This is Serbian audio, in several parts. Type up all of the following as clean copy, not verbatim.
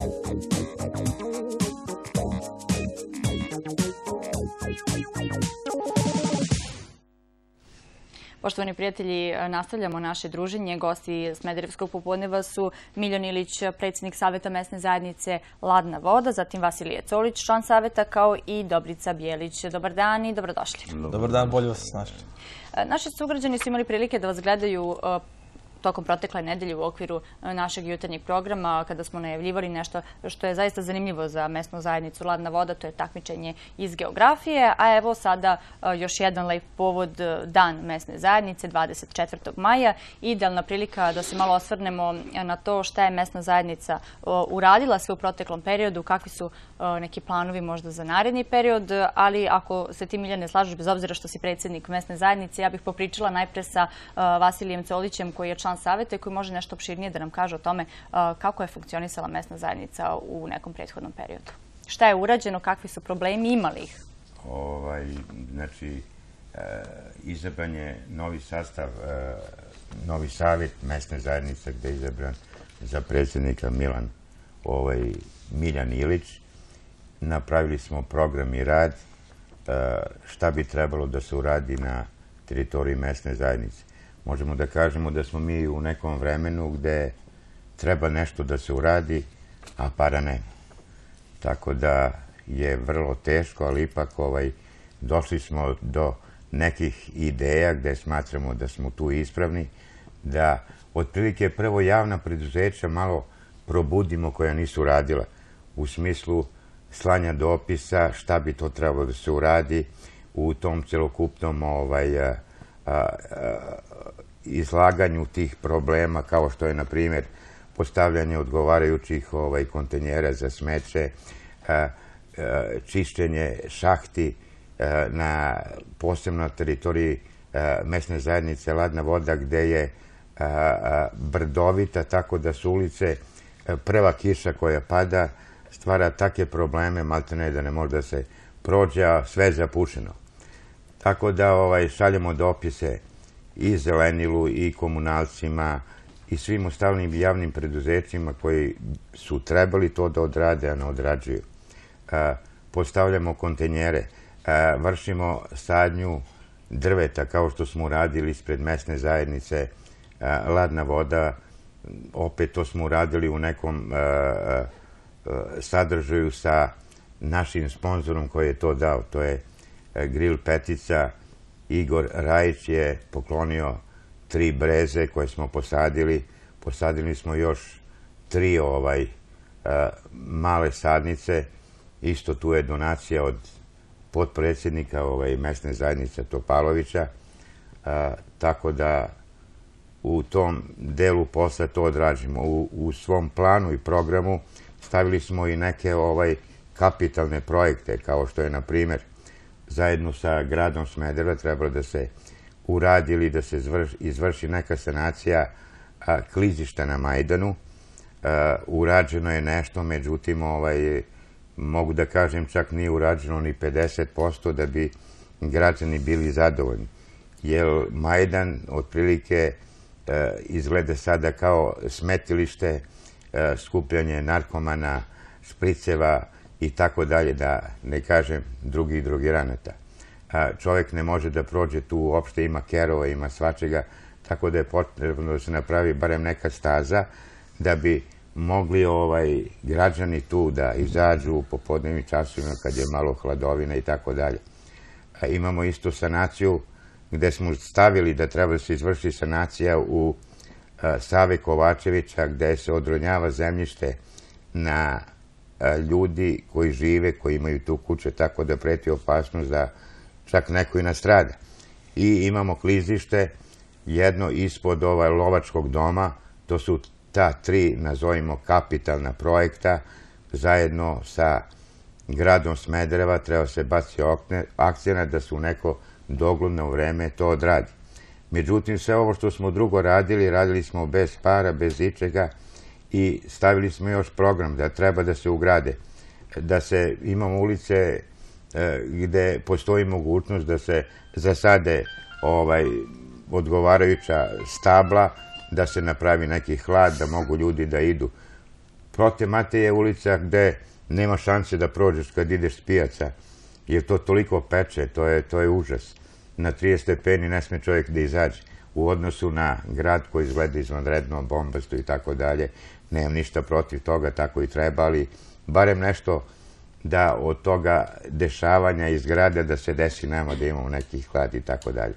Poštovani prijatelji, nastavljamo naše druženje. Gosti Smederevskog popodneva su Miljan Ilić, predsjednik Saveta mesne zajednice Ladna voda, zatim Vasilije Colić, član Saveta, kao i Dobrica Bijelić. Dobar dan i dobrodošli. Dobar dan, bolje vas snašli. Naši sugrađani su imali prilike da vas gledaju tokom protekle nedelje u okviru našeg jutarnjeg programa, kada smo najavljivali nešto što je zaista zanimljivo za mesnu zajednicu Ladna voda, to je takmičenje iz geografije, a evo sada još jedan lep povod, Dan mesne zajednice, 24. maja, idealna prilika da se malo osvrnemo na to šta je mesna zajednica uradila sve u proteklom periodu, kakvi su neki planovi možda za naredni period, ali ako se ti, Miljane, slažeš, bez obzira što si predsjednik mesne zajednice, ja bih popričala najpre sa Vasilijem Colićem, koji je član Saveta i koji može nešto opširnije da nam kaže o tome kako je funkcionisala mesna zajednica u nekom prethodnom periodu. Šta je urađeno, kakvi su problemi, imali ih? Znači, izabran je novi sastav, novi savjet mesne zajednice gde je izabran za predsjednika Miljan Ilić. Napravili smo program i rad, šta bi trebalo da se uradi na teritoriji mesne zajednice. Možemo da kažemo da smo mi u nekom vremenu gde treba nešto da se uradi, a para nema. Tako da je vrlo teško, ali ipak došli smo do nekih ideja gde smatramo da smo tu ispravni, da otprilike prvo javna preduzeća malo probudimo koja nisu radila, u smislu slanja dopisa, šta bi to trebalo da se uradi u tom celokupnom izlaganju tih problema, kao što je, na primjer, postavljanje odgovarajućih kontenjera za smeće, čišćenje šahti posebno na teritoriji mesne zajednice Ladna voda, gde je brdovita, tako da su ulice, prva kiša koja pada stvara takve probleme, maltene da ne može da se prođe, a sve je zapušeno. Tako da šaljemo dopise i Zelenilu i komunalcima i svim ostalim javnim preduzećima koji su trebali to da odrade, a ne odrađuju. Postavljamo kontenjere, vršimo sadnju drveta, kao što smo uradili ispred mesne zajednice Ladna voda. Opet to smo uradili u nekom sadržaju sa našim sponzorom koji je to dao. To je Grill Petica. Igor Rajić je poklonio 3 breze koje smo posadili. Posadili smo još 3 male sadnice. Isto tu je donacija od potpredsjednika mesne zajednice Topalovića. Tako da u tom delu posla to odrađimo. U svom planu i programu stavili smo i neke kapitalne projekte, kao što je, na primjer, zajedno sa gradom Smedereva trebalo da se uradi ili da se izvrši neka sanacija klizišta na Majdanu. Urađeno je nešto, međutim, mogu da kažem, čak nije urađeno ni 50% da bi građani bili zadovoljni. Jer Majdan otprilike izgleda sada kao smetilište, skupljanje narkomana, špriceva i tako dalje, da ne kažem drugih drogiranata. Čovjek ne može da prođe tu, uopšte ima kerova, ima svačega, tako da je potrebno da se napravi barem neka staza da bi mogli građani tu da izađu u popodnevnim časovima kad je malo hladovina i tako dalje. Imamo isto sanaciju gde smo stavili da treba da se izvrši sanacija u Save Kovačevića, gde se odronjava zemljište na ljudi koji žive, koji imaju tu kuće, tako da preti opasnost da čak neko i nastrada. I imamo klizište, jedno ispod lovačkog doma, to su ta 3, nazovimo, kapitalna projekta, zajedno sa gradom Smedereva treba se baci akcija da se u neko dogledno vreme to odradi. Međutim, sve ovo što smo drugo radili, radili smo bez para, bez ičega i stavili smo još program da treba da se ugrade, da se imamo ulice gde postoji mogućnost da se zasade odgovarajuća stabla, da se napravi neki hlad, da mogu ljudi da idu Prote Mateje je ulica gde nema šanse da prođeš kad ideš s pijaca, jer to toliko peče, to je užas. Na 30 stepeni ne sme čovjek da izađe. U odnosu na grad koji izgleda izvanredno, bombasto i tako dalje, nemam ništa protiv toga, tako i treba, ali barem nešto da od toga dešavanja iz grada da se desi nama, da imamo neki hlad i tako dalje.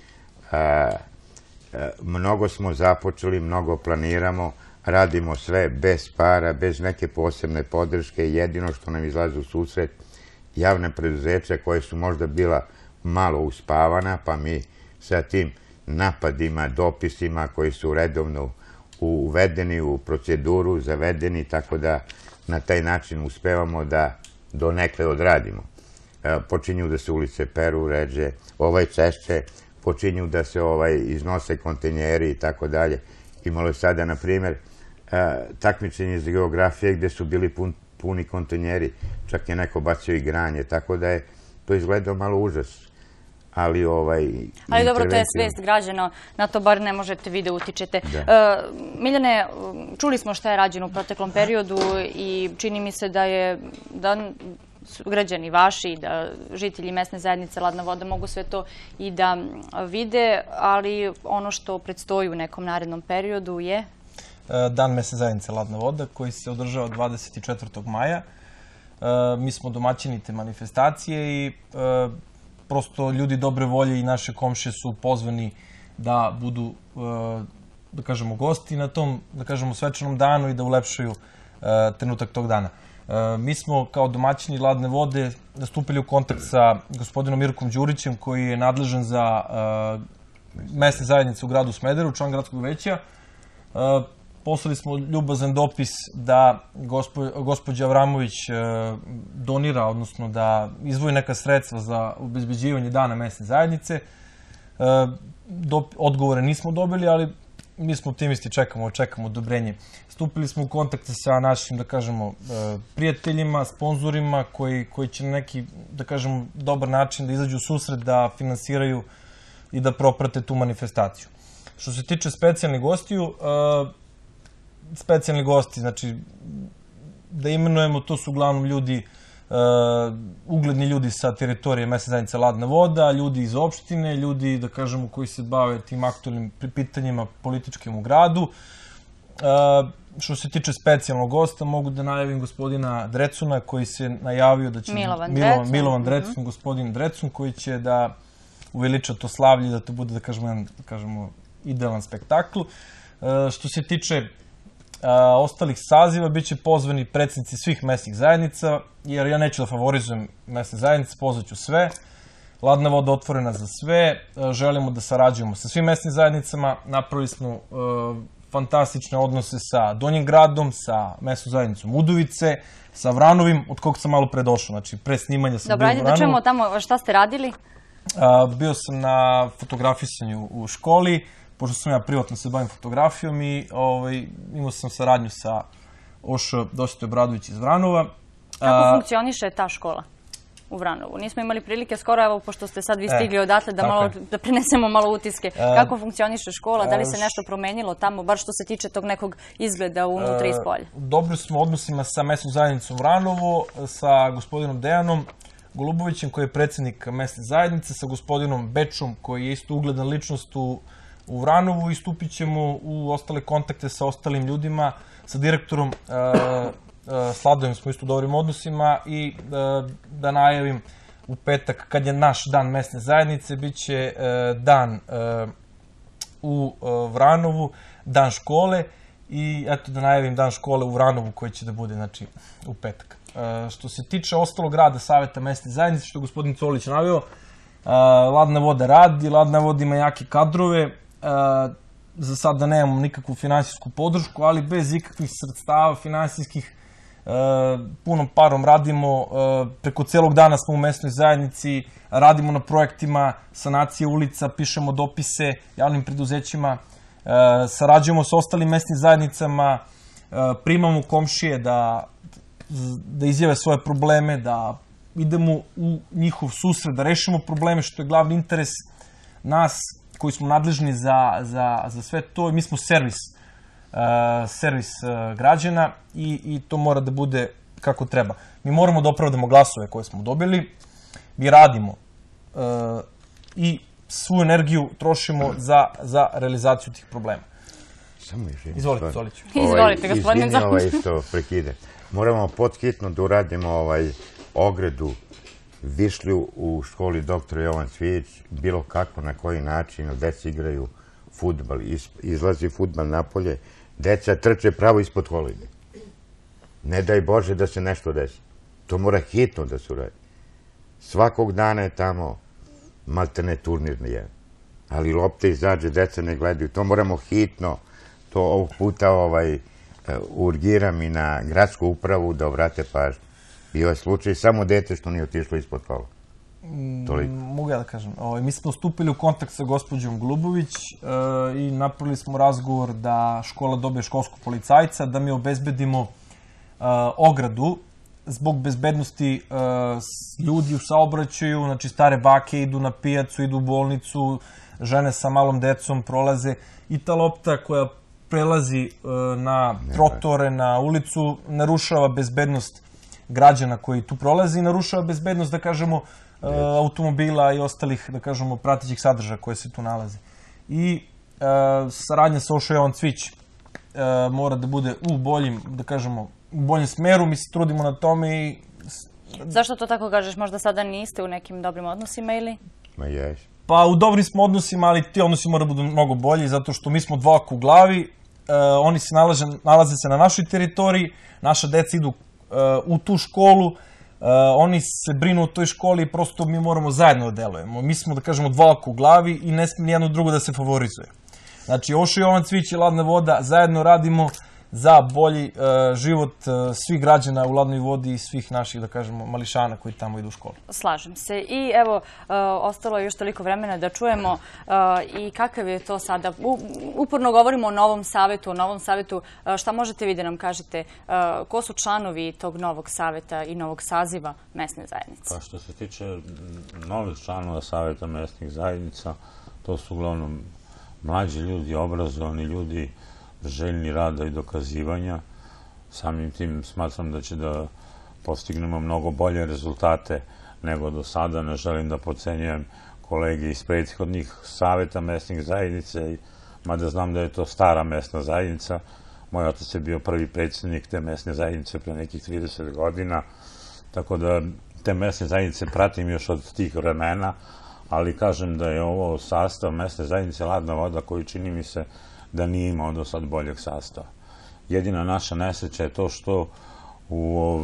Mnogo smo započeli, mnogo planiramo, radimo sve bez para, bez neke posebne podrške. Jedino što nam izlazi u susret javne preduzeća koje su možda bila malo uspavana, pa mi sa tim napadima, dopisima koji su redovno uvedeni u proceduru, zavedeni, tako da na taj način uspevamo da donekle odradimo. Počinju da se ulice peru, ređe, češće, počinju da se iznose kontenjeri i tako dalje. Imalo je sada, na primjer, takmičenje iz geografije gde su bili puni kontenjeri, čak je neko bacio i granje, tako da je to izgledao malo užas. Ali dobro, to je svest građana, na to bar ne možete vi da utičete. Miljane, čuli smo šta je rađeno u proteklom periodu i čini mi se da građani vaši, da žitelji mesne zajednice Ladna voda mogu sve to i da vide, ali ono što predstoji u nekom narednom periodu je? Dan mesne zajednice Ladna voda koji se održava 24. maja. Mi smo domaćini te manifestacije i prosto ljudi dobre volje i naše komšije su pozvani da budu, da kažemo, gosti na tom, da kažemo, svečanom danu i da ulepšaju trenutak tog dana. Mi smo kao domaćini Ladne vode stupili u kontakt sa gospodinom Mirkom Đurićem koji je nadležan za mesne zajednice u gradu Smederevu, član gradskog veća. Poslali smo ljubazan dopis da gospođa Avramović donira, odnosno da izdvoji neka sredstva za obezbeđivanje dana mesne zajednice. Odgovore nismo dobili, ali mi smo optimisti, čekamo odobrenje. Stupili smo u kontakt sa našim, da kažemo, prijateljima, sponzorima koji će na neki, da kažemo, dobar način da izađu u susret, da finansiraju i da proprate tu manifestaciju. Što se tiče specijalnih gostiju, specijalni gosti, znači, da imenujemo, to su uglavnom ljudi, ugledni ljudi sa teritorije mesne zajednice Ladna voda, ljudi iz opštine, ljudi, da kažemo, koji se bave tim aktualnim pitanjima političkim u gradu. Što se tiče specijalnog gosta, mogu da najavim gospodina Drecuna, koji se najavio da će... Milovan Drecun, gospodin Drecun, koji će da uveliča to slavlje, da to bude, da kažemo, idealan spektakl. Što se tiče ostalih saziva, bit će pozvani predsjednici svih mesnih zajednica, jer ja neću da favorizujem mesne zajednice, pozvaću sve. Ladna voda otvorena za sve, želimo da sarađujemo sa svim mesnim zajednicama, napravili smo fantastične odnose sa Donjim gradom, sa mesnom zajednicom Udovice, sa Vranovim, od kog sam malo pre došao, znači pre snimanja sam bio u Vranovu. Dobro, ajde da čujemo tamo šta ste radili? Bio sam na fotografisanju u školi, pošto sam ja privatno se bavim fotografijom i imao sam saradnju sa Oša Dositej Obradović iz Vranova. Kako funkcioniše ta škola u Vranovu? Nismo imali prilike skoro, evo, pošto ste sad vi stigli odatle, da prenesemo malo utiske. Kako funkcioniše škola? Da li se nešto promenilo tamo, bar što se tiče tog nekog izgleda unutra i spolja? Dobri smo odnosima sa mesnom zajednicom Vranovo, sa gospodinom Dejanom Golubovićem, koji je predsjednik mesne zajednice, sa gospodinom Bečom, koji je isto ugledna ličnost u Vranovu, i stupit ćemo u ostale kontakte sa ostalim ljudima, sa direktorom Sladovim smo isto u dobrim odnosima, i da najavim u petak, kad je naš dan mesne zajednice, bit će dan u Vranovu, dan škole, i eto da najavim dan škole u Vranovu koji će da bude, znači, u petak. Što se tiče ostalog rada Saveta mesne zajednice, što je gospodin Colić naveo, Ladna voda radi, Ladna voda ima jake kadrove, za sad da nemamo nikakvu finansijsku podršku, ali bez ikakvih sredstava finansijskih punom parom radimo, preko celog dana smo u mesnoj zajednici, radimo na projektima sanacije ulica, pišemo dopise javnim preduzećima, sarađujemo sa ostalim mesnim zajednicama, primamo komšije da izjave svoje probleme, da idemo u njihov susret, da rešimo probleme, što je glavni interes nas koji smo nadležni za sve to, i mi smo servis servis građana i to mora da bude kako treba. Mi moramo da opravdamo glasove koje smo dobili, mi radimo i svu energiju trošimo za realizaciju tih problema. Samo još jedna Izvolite, stvar. Soliću. Izvolite, gospodine Zahom. Izvini što prekide. Moramo podhitno da uradimo ogradu višlju u školi dr. Jovan Cvijić, bilo kako, na koji način, deca igraju fudbal, izlazi fudbal napolje, deca trče pravo ispod koline. Ne daj Bože da se nešto desi. To mora hitno da se uradi. Svakog dana je tamo maltene turnirni jedan. Ali lopte izađe, deca ne gledaju. To moramo hitno, to ovog puta urgiram i na gradsku upravu da obrate pažnju. Bio je slučaj samo dete što nije otišlo ispod kola. Mogu ja da kažem. Mi smo stupili u kontakt sa gospođom Golubović i napravili smo razgovor da škola dobije školskog policajca, da mi obezbedimo ogradu zbog bezbednosti ljudi u saobraćaju, znači stare bake idu na pijacu, idu u bolnicu, žene sa malom decom prolaze i ta lopta koja prelazi na trotore, na ulicu, narušava bezbednost građana koji tu prolazi i narušava bezbednost, da kažemo, automobila i ostalih, da kažemo, pratećih sadržaja koje se tu nalaze. I saradnja sa Ošo Jovan Cvijić mora da bude u boljim, da kažemo, u boljem smeru, mi se trudimo na tome i... Zašto to tako kažeš? Možda sada niste u nekim dobrim odnosima ili? Ma jes. Pa u dobrim smo odnosima, ali ti odnosi moraju da budu mnogo bolji, zato što mi smo dva u glavi, oni se nalaze se na našoj teritoriji, naša deca idu u tu školu, oni se brinu o toj školi i prosto mi moramo zajedno da delujemo. Mi smo, da kažemo, dva u glavi i ne smije nijedno drugo da se favorizuje. Znači, Ošo Jovan Cvijić i Ladna voda zajedno radimo za bolji život svih građana u Ladnoj vodi i svih naših, da kažemo, mališana koji tamo idu u školu. Slažem se. I evo, ostalo je još toliko vremena da čujemo i kakav je to sada. Uporno govorimo o novom savetu. Šta možete vi da nam kažete? Ko su članovi tog novog saveta i novog saziva mesne zajednice? Pa što se tiče novih članova saveta mesnih zajednica, to su uglavnom mlađi ljudi, obrazovani ljudi, željni rada i dokazivanja. Samim tim smatram da će da postignemo mnogo bolje rezultate nego do sada. Ne želim da podcenjujem kolege iz prethodnih saveta mesnih zajednice, mada znam da je to stara mesna zajednica. Moj otac je bio prvi predsjednik te mesne zajednice pre nekih 30 godina, tako da te mesne zajednice pratim još od tih vremena, ali kažem da je ovo sastav mesne zajednice Ladna voda koji čini mi se da nije imao do sad boljeg sastava. Jedina naša nesreća je to što u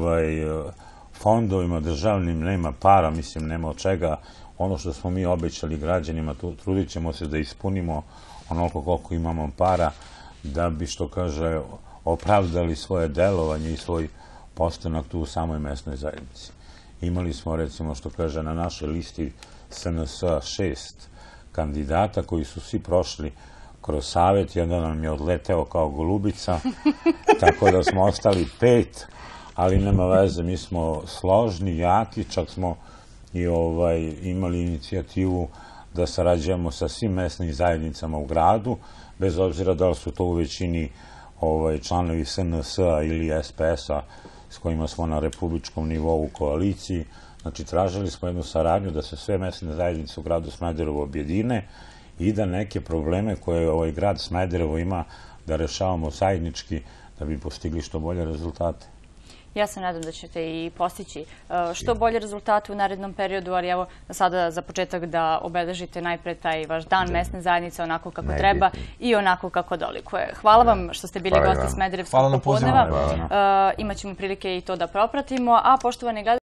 fondovima državnim nema para, mislim, nema od čega. Ono što smo mi obećali građanima, trudit ćemo se da ispunimo onoliko koliko imamo para, da bi, što kaže, opravdali svoje delovanje i svoj postanak tu u samoj mesnoj zajednici. Imali smo, recimo, što kaže, na našoj listi SNS 6 kandidata koji su svi prošli kroz savet, jedan nam je odleteo kao golubica, tako da smo ostali 5, ali nema veze, mi smo složni, jaki, čak smo i imali inicijativu da sarađujemo sa svim mesnim zajednicama u gradu, bez obzira da li su to u većini članovi SNS-a ili SPS-a s kojima smo na republičkom nivou u koaliciji. Znači, tražili smo jednu saradnju da se sve mesne zajednice u gradu Smederevo objedine i da neke probleme koje ovaj grad Smederevo ima da rešavamo zajednički da bi postigli što bolje rezultate. Ja se nadam da ćete i postići što bolje rezultate u narednom periodu, ali evo sada za početak da obeležite najpre taj vaš dan mesne zajednice onako kako treba i onako kako dolikuje. Hvala vam što ste bili gosti Smederevskog popodneva. Imaćemo prilike i to da propratimo, a poštovani gledatelji,